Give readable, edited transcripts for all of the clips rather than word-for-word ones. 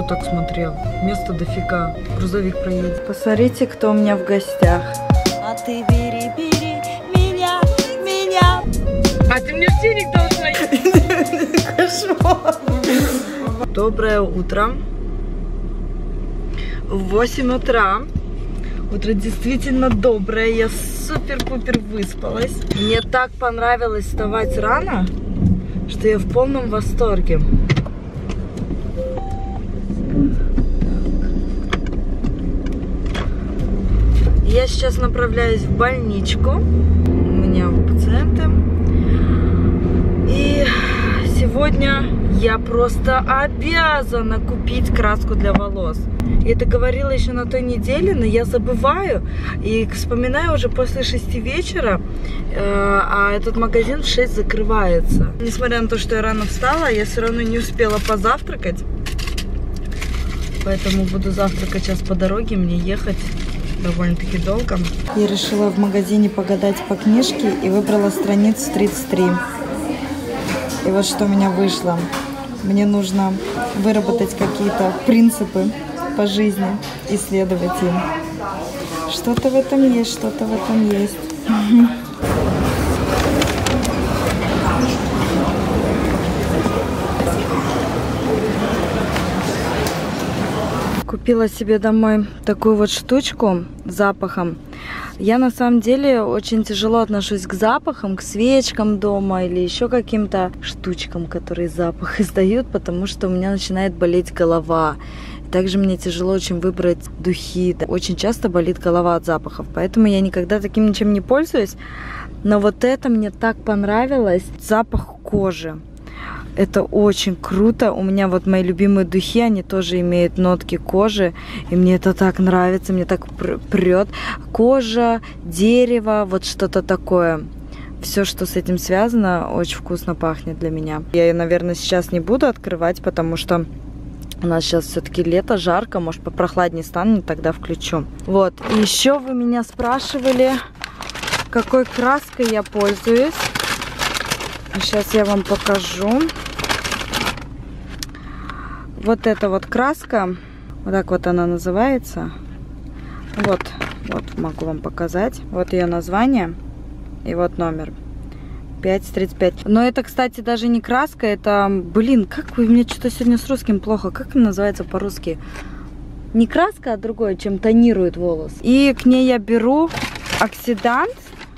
так смотрел? Места дофига. Грузовик проедет. Посмотрите, кто у меня в гостях. А ты бери меня. А ты мне денег должна. Кошмар. Доброе утро. В 8 утра. Утро действительно доброе. Я супер-пупер выспалась. Мне так понравилось вставать рано, что я в полном восторге. Я сейчас направляюсь в больничку. У меня пациенты. И сегодня я просто обязана купить краску для волос. Я это говорила еще на той неделе, но я забываю и вспоминаю уже после 6 вечера, а этот магазин в 6 закрывается. Несмотря на то, что я рано встала, я все равно не успела позавтракать. Поэтому буду завтракать сейчас по дороге, мне ехать довольно-таки долго. Я решила в магазине погадать по книжке и выбрала страницу 33. И вот что у меня вышло. Мне нужно выработать какие-то принципы по жизни, исследовать им. Что-то в этом есть, что-то в этом есть. Купила себе домой такую вот штучку с запахом. Я на самом деле очень тяжело отношусь к запахам, к свечкам дома или еще каким-то штучкам, которые запах издают, потому что у меня начинает болеть голова. Также мне тяжело очень выбрать духи. Очень часто болит голова от запахов, поэтому я никогда таким ничем не пользуюсь. Но вот это мне так понравилось. Запах кожи. Это очень круто. У меня вот мои любимые духи, они тоже имеют нотки кожи. И мне это так нравится, мне так прет. Кожа, дерево, вот что-то такое. Все, что с этим связано, очень вкусно пахнет для меня. Я ее, наверное, сейчас не буду открывать, потому что у нас сейчас все-таки лето, жарко. Может, попрохладнее станет, тогда включу. Вот. И еще вы меня спрашивали, какой краской я пользуюсь. Сейчас я вам покажу. Вот эта вот краска, вот так вот она называется. Вот могу вам показать. Вот ее название и вот номер 535. Но это, кстати, даже не краска, это, блин, как вы, мне что-то сегодня с русским плохо. Как она называется по-русски? Не краска, а другое, чем тонирует волос. И к ней я беру оксидант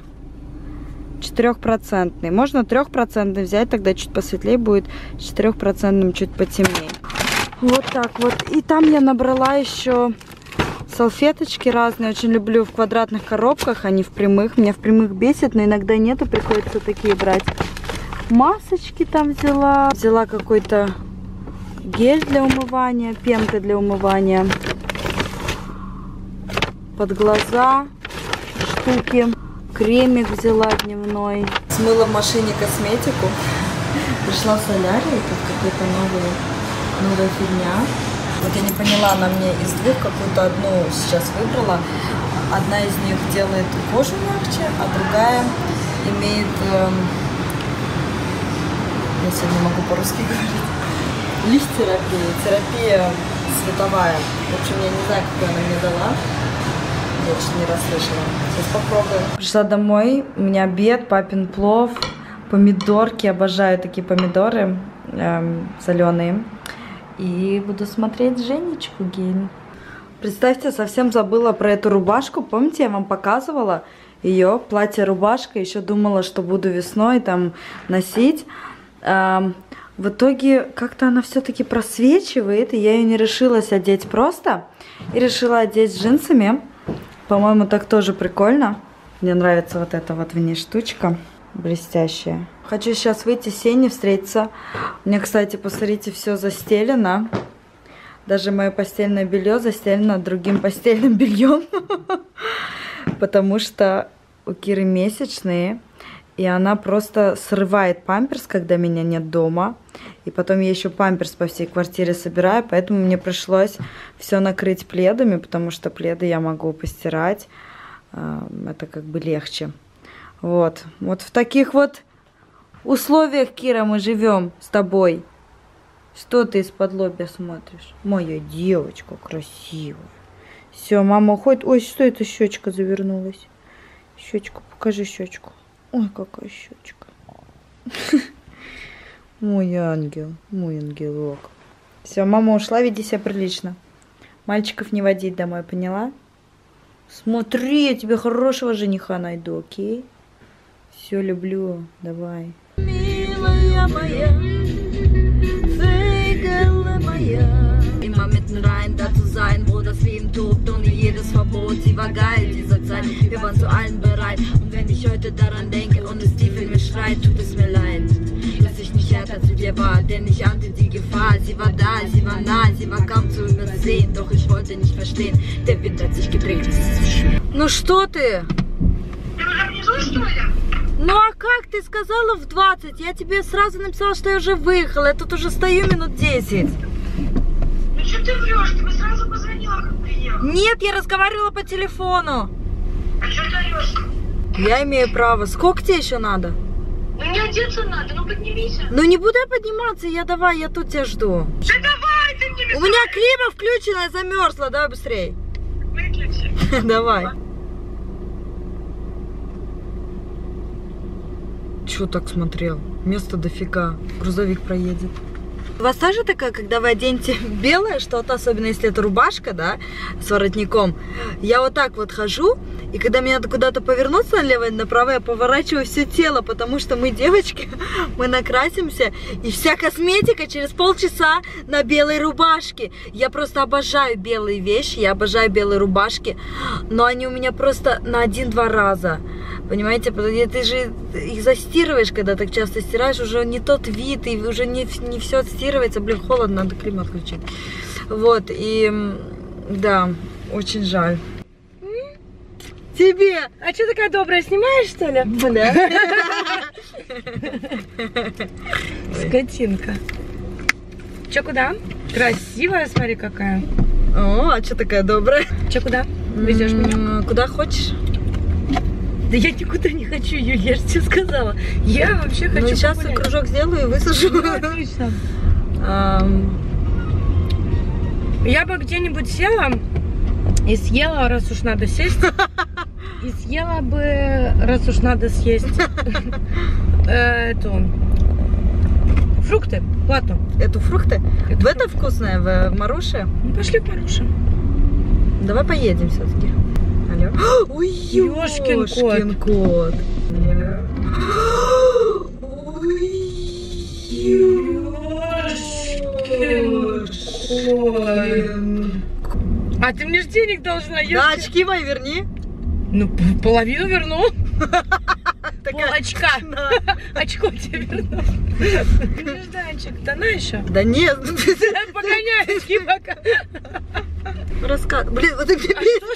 4%. Можно 3% взять, тогда чуть посветлее будет, с 4% чуть потемнее. Вот так вот. И там я набрала еще салфеточки разные. Очень люблю в квадратных коробках, а не в прямых. Меня в прямых бесит, но иногда нету, приходится такие брать. Масочки там взяла. Взяла какой-то гель для умывания, пенка для умывания. Под глаза штуки. Кремик взяла дневной. Смыла в машине косметику. Пришла в солярий, тут какая-то новая фигня. Вот я не поняла, она мне из двух какую-то одну сейчас выбрала. Одна из них делает кожу мягче, а другая имеет... я сегодня могу по-русски говорить. Лифт-терапия, терапия световая. В общем, я не знаю, какую она мне дала. Я очень не расслышала. Сейчас попробую. Пришла домой, у меня обед, папин плов, помидорки. Обожаю такие помидоры соленые. И буду смотреть Женечку Гейн. Представьте, совсем забыла про эту рубашку. Помните, я вам показывала ее, платье-рубашка. Еще думала, что буду весной там носить. В итоге как-то она все-таки просвечивает. И я ее не решилась одеть просто. И решила одеть с джинсами. По-моему, так тоже прикольно. Мне нравится вот эта вот в ней штучка блестящая. Хочу сейчас выйти с Сеней встретиться. У меня, кстати, посмотрите, все застелено. Даже мое постельное белье застелено другим постельным бельем. Потому что у Киры месячные. И она просто срывает памперс, когда меня нет дома. И потом я еще памперс по всей квартире собираю. Поэтому мне пришлось все накрыть пледами, потому что пледы я могу постирать. Это как бы легче. Вот в таких вот условиях, Кира, мы живем с тобой. Что ты из-под лобья смотришь? Моя девочка красивая. Все, мама уходит. Ой, что это щечка завернулась? Щечку, покажи щечку. Ой, какая щечка. Мой ангел, мой ангелок. Все, мама ушла, веди себя прилично. Мальчиков не водить домой, поняла? Смотри, я тебе хорошего жениха найду, окей? Все, люблю, давай. Милая моя, Segele моя. Immer mitten rein, da zu sein, wo das Leben tobt, ohne jedes Verbot. Sie war geil, diese Zeit, wir waren zu allen bereit. Und wenn ich heute daran denke und es tief in mir schreit, tut es mir leid, dass ich nicht härter zu dir war, denn ich ahnte die Gefahr. Sie war da, sie war nah, sie war kaum zu übersehen, doch ich wollte nicht verstehen, der Wind hat sich gedreht, es ist zu schön. Ну что ты? Ты уже внизу, что ли? Ну а как? Ты сказала в 20. Я тебе сразу написала, что я уже выехала. Я тут уже стою минут 10. Ну что ты врешь? Ты бы сразу позвонила, как приехала. Нет, я разговаривала по телефону. А что ты орешь? Я имею право. Сколько тебе еще надо? Ну не одеться надо, ну поднимись. Ну не буду я подниматься. Давай, я тут тебя жду. Да давай, ты мне У меня клima включена, я замерзла. Давай быстрей. выключи. Давай. Чё так смотрел? Места дофига. Грузовик проедет. У вас тоже такая, когда вы оденете белое что-то, особенно если это рубашка, да, с воротником, я вот так вот хожу, и когда мне надо куда-то повернуться налево и направо, я поворачиваю все тело, потому что мы, девочки, мы накрасимся, и вся косметика через полчаса на белой рубашке. Я просто обожаю белые вещи, я обожаю белые рубашки, но они у меня просто на 1-2 раза. Понимаете, ты же их застирываешь, когда так часто стираешь, уже не тот вид, и уже не все отстирывается. Блин, холодно, надо климат отключить. Вот, и да, очень жаль. Тебе! А что такая добрая, снимаешь, что ли? Бля. Скотинка. Че, куда? Красивая, смотри, какая. О, а что такая добрая? Че, куда? Везешь меня? Куда хочешь? Да я никуда не хочу, Юль, я же тебе сказала. Я вообще хочу сейчас погулять. кружок сделаю и высажу. Ну, отлично. Я бы где-нибудь села и съела, раз уж надо сесть. И съела бы, раз уж надо съесть, эту фрукты, плату. Эту фрукты? В это вкусное, в Маруше? Ну, пошли в Марушу. Давай поедем все-таки. Алло. Ой, ёшкин кот. А ты мне ж денег должна, ёшкин. Да, очки мои верни. Ну, половину верну. Такая... Пол очка. Да. Очко тебе верну. Нежданчик, да на еще? Да нет. Погоняй очки пока. Блин, вот так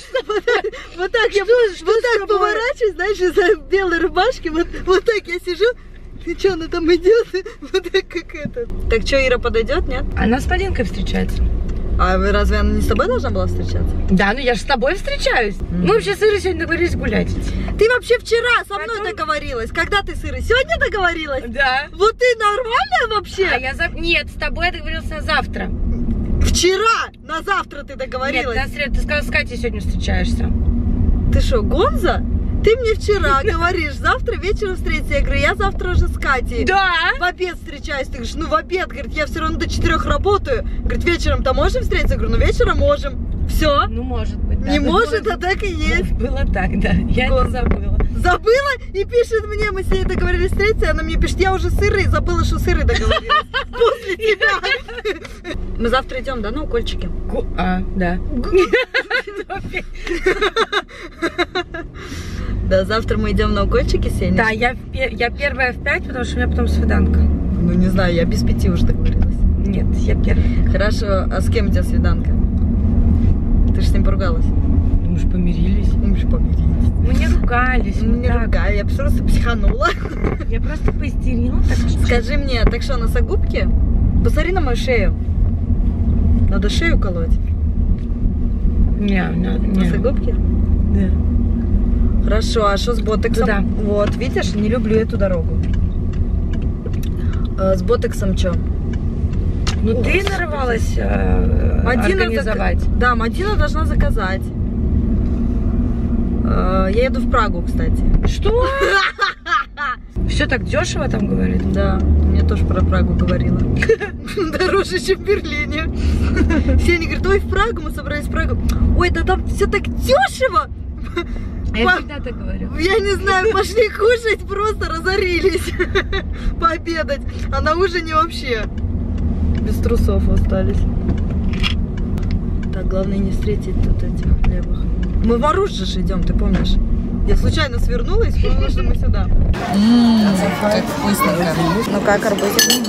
я вот так поворачиваюсь, знаешь, из-за белой рубашки, вот так я сижу. Ты что, она там идет? Вот так как это. Так что, Ира подойдет, нет? Она с Полинкой встречается. А разве она не с тобой должна была встречаться? Да, ну я же с тобой встречаюсь. Мы вообще с Ирой сегодня договорились гулять. Ты вообще вчера со мной договорилась. Когда ты с Ирой? Сегодня договорилась? Да. Вот ты нормальная вообще? А я Нет, с тобой я договорилась на завтра. Вчера на завтра ты договорилась. Нет, на среду. Ты сказала, с Катей сегодня встречаешься. Ты что, Гонза? Ты мне вчера говоришь, завтра вечером встретиться. Я говорю, я завтра уже с Катей. Да. В обед встречаюсь. Ты говоришь, ну в обед. Говорит, я все равно до 4 работаю. Говорит, вечером-то можем встретиться? Я говорю, ну вечером можем. Все. Ну, может быть, да. Не может, а так и есть. Было так, да. Я это забыла. Забыла и пишет мне, мы с ней договорились встретиться, и она мне пишет, я уже с Ирой забыла, что с Ирой договорилась. После тебя. Мы завтра идем, да, на укольчики? Да. Да, завтра мы идем на укольчики, Сеня. Да, я первая в 5, потому что у меня потом свиданка. Ну, не знаю, я без 5 уже договорилась. Нет, я первая. Хорошо, а с кем у тебя свиданка? Ты же с ним поругалась? Мы же помирились. Мы же помирились. Мы не ругались. Мы не ругались, я просто психанула. Я просто поистерила. Скажи мне, так что, носогубки? Посмотри на мою шею. Надо шею колоть. Не. Носогубки? Да. Хорошо, а что с ботоксом? Туда. Вот, видишь, не люблю эту дорогу. С ботоксом что? Ну ты нарывалась организовать. Да, Мадина должна заказать. Я еду в Прагу, кстати. Что? Все так дешево там говорит? Да, мне тоже про Прагу говорила. Дороже, чем в Берлине. Все они говорят, ой, в Прагу, мы собрались в Прагу. Ой, да там все так дешево. Я всегда так говорю. Я не знаю, пошли кушать, просто разорились. Пообедать. А на ужине вообще без трусов остались. Так, главное не встретить тут этих хлебов. Мы в Аруш же идем, ты помнишь? Я случайно свернула и вспомнила, что мы сюда. Как вкусненько. Ну как, арбузик?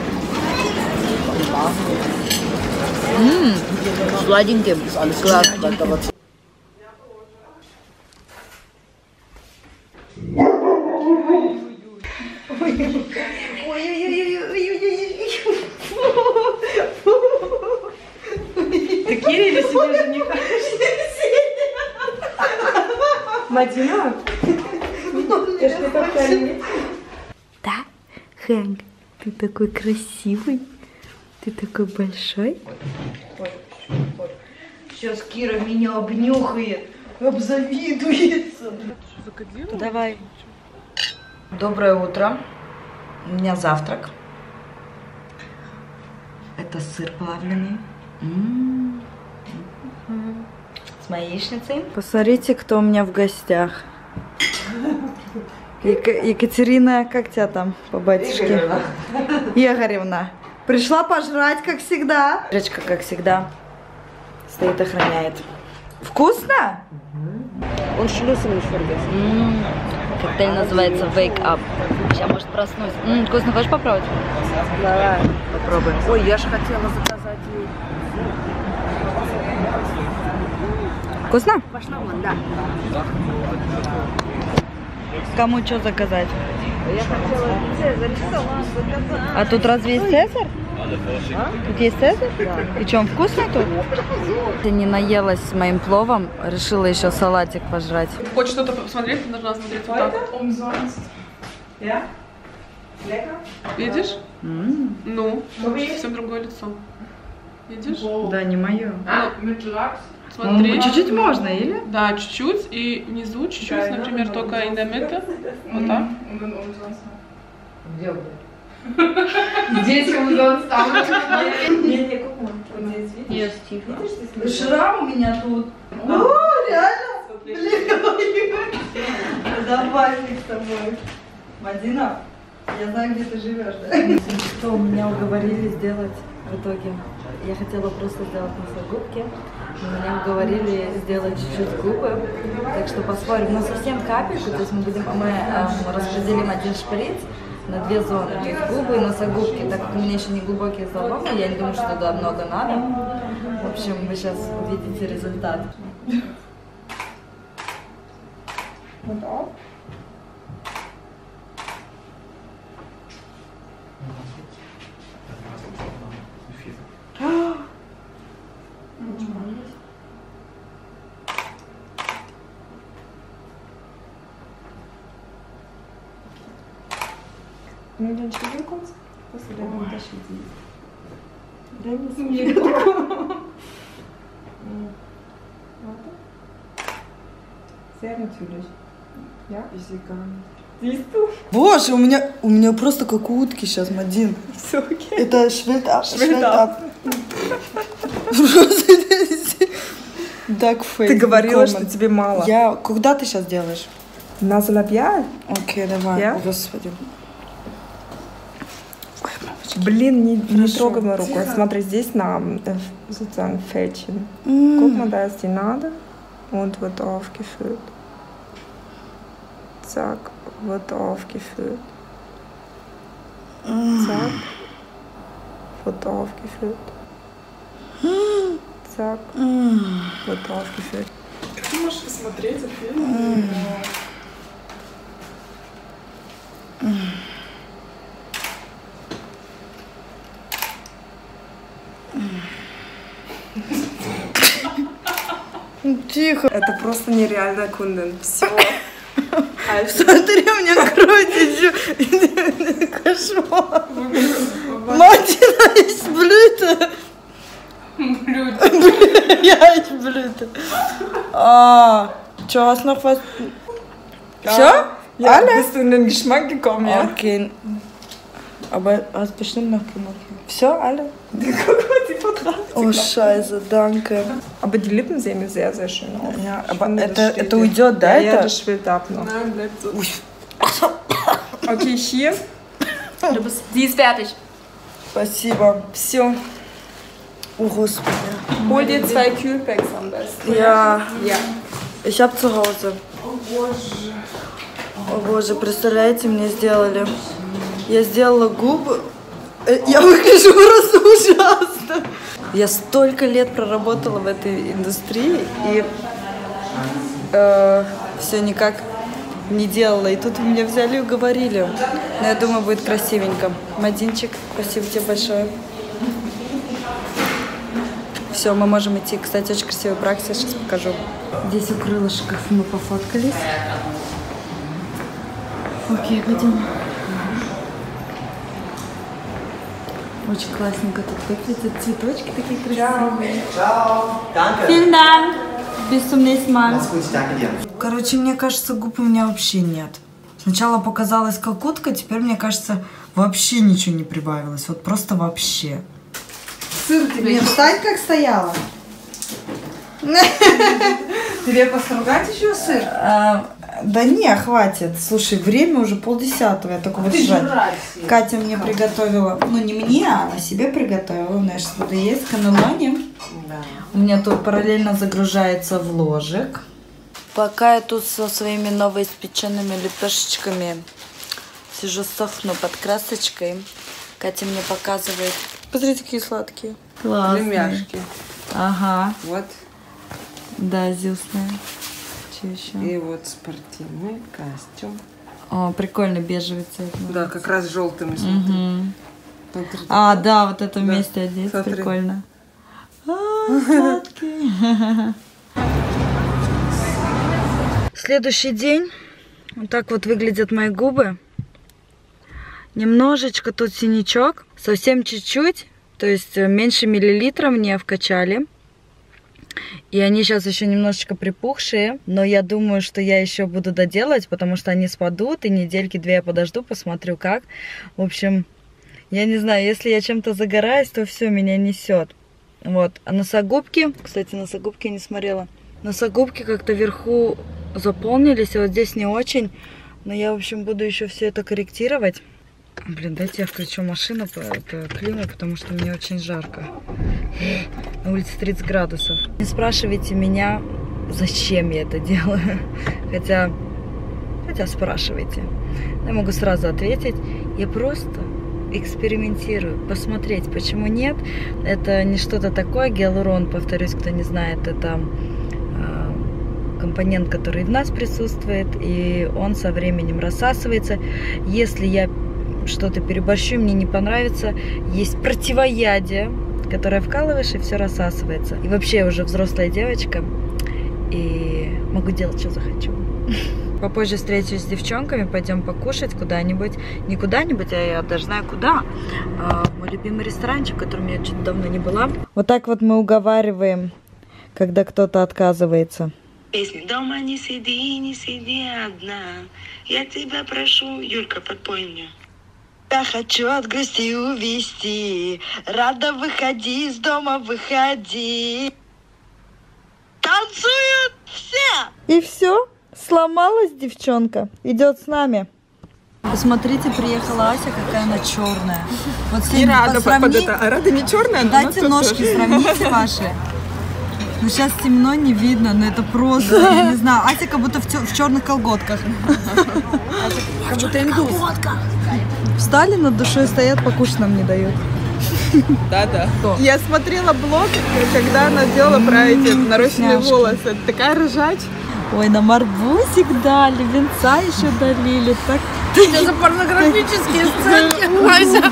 Сладенький. Класс. Ты Кирилле себе жениха? Мадина? Ты что такая? Да, Хэнк, ты такой красивый, ты такой большой. Сейчас Кира меня обнюхает, обзавидуется. Давай. Доброе утро. У меня завтрак. Это сыр плавленый. С моей яичницей. Посмотрите, кто у меня в гостях. Екатерина, как тебя там по батюшке? Игоревна. Пришла пожрать, как всегда. Речка, как всегда, стоит, охраняет. Вкусно? Он шлюсовый шваргас. Коктейль называется Wake Up. Сейчас, может, проснусь. Вкусно, хочешь попробовать? Давай. Попробуем. Ой, я же хотела заказать ей. Вкусно? Пошла вон, да. Кому что заказать? Я хотела Цезарь салат заказать. А тут разве есть Цезарь? Тут есть Цезарь? Да. И что, он вкусный тут? Я не наелась с моим пловом, решила еще салатик пожрать. Хочешь что-то посмотреть, ты должна смотреть вот так. Видишь? Ну, совсем другое лицо. Видишь? Да, не мое. Смотри. Чуть-чуть можно, или? Да, чуть-чуть. И внизу чуть-чуть, например, только in the middle. Вот так. Здесь умзонс, там. Нет, тихо. Шрам у меня тут. О, реально? Блин, добавь их с тобой. Мадина, я знаю, где ты живешь, да? Что меня уговорили сделать в итоге? Я хотела просто сделать носогубки, но меня уговорили сделать чуть-чуть губы. Так что посмотрим, но совсем капельку, то есть мы распределим один шприц на 2 зоны, то есть губы и носогубки. Так как у меня еще не глубокие заломы, я не думаю, что туда много надо. В общем, вы сейчас увидите результат. Боже, у меня просто как у утки сейчас, Мадин. Это швельтап. Ты говорила, что тебе мало. Когда ты сейчас делаешь? Назолобья? Окей, давай. Я? Господи. Блин, не трогай мою руку. Смотри, здесь нам sozusagen Fältchen. Guck mal, da ist die Nadel und wird aufgefüllt. Zack, wird aufgefüllt. Zack, wird aufgefüllt. Zack, wird aufgefüllt. Ты можешь посмотреть фильм? Тихо. Это просто нереальная кунден. Все. Смотри, у меня кровь идет. Кошмар. Мадина, блин. открыто. Что, was noch was? Все? Ja, bist du in den Geschmack gekommen, ja? Okay. Aber hast bestimmt noch genug. Все, alle? Oh, scheiße, danke. Aber die Lippen sehen sehr, sehr schön aus. Ja, Ich aber finde, das steht это dir. уйдет, да, Ja, это? das schwillt ab noch. Nein, bleibt so. Okay, hier. Sie ist fertig. Спасибо. Все. О, Господи. Hol dir 2 Kühlpacks am besten. Ja, Ja. ich hab zu Hause. О боже, представляете, мне сделали. Я сделала губы. Я выгляжу просто ужасно. Я столько лет проработала в этой индустрии и все никак не делала. И тут меня взяли и уговорили. Но я думаю, будет красивенько. Мадинчик, спасибо тебе большое. Все, мы можем идти. Кстати, очень красивый праксис, сейчас покажу. Здесь у крылышков мы пофоткались. Окей, пойдем. Очень классненько тут выглядят. Цветочки такие красивые. Vielen Dank. Bis zum nächsten Mal. Короче, мне кажется, губ у меня вообще нет. Сначала показалась кокотка, теперь, мне кажется, вообще ничего не прибавилось. Вот просто вообще. Сыр тебе. Не встать, как стояла. Тебе постругать еще сыр? Да не, хватит. Слушай, время уже 9:30. Я только вот жрать. Катя мне приготовила, ну не мне, а она себе приготовила. Я сейчас буду есть каннелони. У меня тут параллельно загружается вложек. Пока я тут со своими новоиспеченными лепешечками сижу, сохну под красочкой, Катя мне показывает. Посмотрите, какие сладкие. Классные. Племяшки. Ага. Вот. Да, зюсные. Что еще? И вот спортивный костюм. О, прикольно, бежевый цвет. Да, как раз желтым. Мгм. Смотри. А, да, вот это Да. вместе одеть, Смотри. прикольно. Сладкий. Следующий день. Вот так вот выглядят мои губы. Немножечко тут синячок, совсем чуть-чуть, то есть меньше миллилитра мне вкачали. И они сейчас еще немножечко припухшие, но я думаю, что я еще буду доделать, потому что они спадут, и недельки-две я подожду, посмотрю как. В общем, я не знаю, если я чем-то загораюсь, то все, меня несет. Вот. А носогубки, кстати, носогубки я не смотрела. Носогубки как-то вверху заполнились, а вот здесь не очень. Но я, в общем, буду еще все это корректировать. Блин, дайте я включу машину, климат, потому что мне очень жарко. На улице 30 градусов. Не спрашивайте меня, зачем я это делаю. Хотя спрашивайте. Я могу сразу ответить. Я просто экспериментирую, посмотреть, почему нет. Это не что-то такое. Гиалурон, повторюсь, кто не знает, это компонент, который в нас присутствует, и он со временем рассасывается. Если я что-то переборщу, мне не понравится, есть противоядие, которое вкалываешь, и все рассасывается. И вообще я уже взрослая девочка, и могу делать, что захочу. Попозже встречусь с девчонками, пойдем покушать куда-нибудь. Не куда-нибудь, а я даже знаю куда. Мой любимый ресторанчик, в котором я что-то давно не была. Вот так вот мы уговариваем, когда кто-то отказывается. Песня «Дома не сиди одна, я тебя прошу». Юлька, подпой мне. Я хочу от грусти увести, рада, выходи из дома, выходи. Танцуют все! И все, сломалась девчонка, идет с нами. Посмотрите, приехала Ася, какая она черная. Вот И Рада под это. А Рада не черная, но дайте ножки, сравните ваши. Ну сейчас темно, не видно, но это просто, я не знаю, Ася как будто в черных колготках. как будто индус. Встали над душой, стоят, покушать нам не дают. Да-да. Я смотрела блог, когда она делала про эти нарощенные Вкусняшки. волосы. Это такая ржач. Ой, нам арбузик дали, венца еще долили. Так... Что за порнографические сценки, Ася?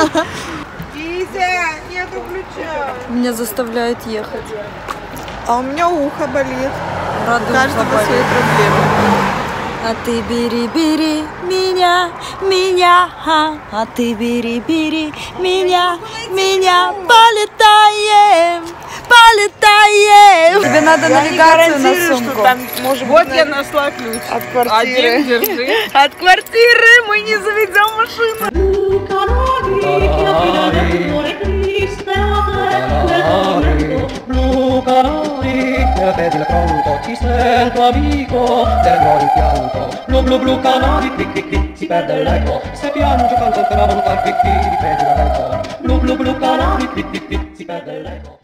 Изя, нету ключа. Меня заставляют ехать. А у меня ухо болит. Рада У каждого свои проблемы. А ты бери меня, а ты бери меня, полетаем, полетаем. Тебе надо навигацию на сумку. Вот я нашла ключ. От квартиры. Держи. От квартиры мы не заведем машину. Blu canali, nella pedina pronto, ci sento amico, del mio rimpianto. Blu canali, clic clic clic, si perde l'eco, se piange canto per non far clic clic, riprendi la vento. Blu canali, clic clic clic, si perde l'eco.